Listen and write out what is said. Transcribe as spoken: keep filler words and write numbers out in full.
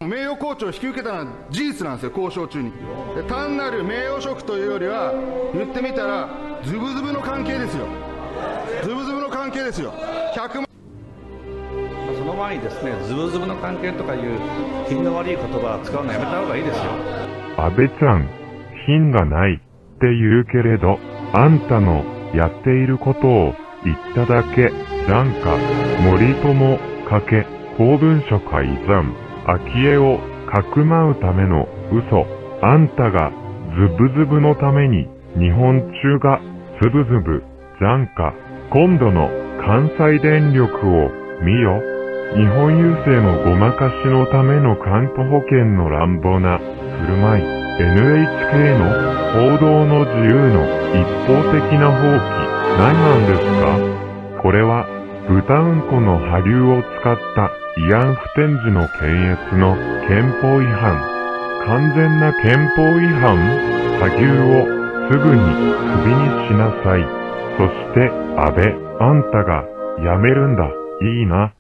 名誉校長を引き受けたのは事実なんですよ、交渉中に。で単なる名誉職というよりは、言ってみたら、ズブズブの関係ですよ、ズブズブの関係ですよ、ひゃくまん。 その前にですね、ズブズブの関係とかいう品の悪い言葉を使うのやめた方がいいですよ。 安倍ちゃん、品がないって言うけれど、あんたのやっていることを言っただけ、なんか、森友、かけ、公文書改ざん、昭恵をかくまうための嘘、あんたがズブズブのために日本中がズブズブ、じゃんか、今度の関西電力を見よ。日本郵政のごまかしのためのかんぽ保険の乱暴な振る舞い、エヌエイチケー の報道の自由の一方的な放棄、何なんですか？これは豚うんこの波竜を使った慰安婦展示の検閲の憲法違反。完全な憲法違反？波竜をすぐに首にしなさい。そして安倍、あんたがやめるんだ。いいな。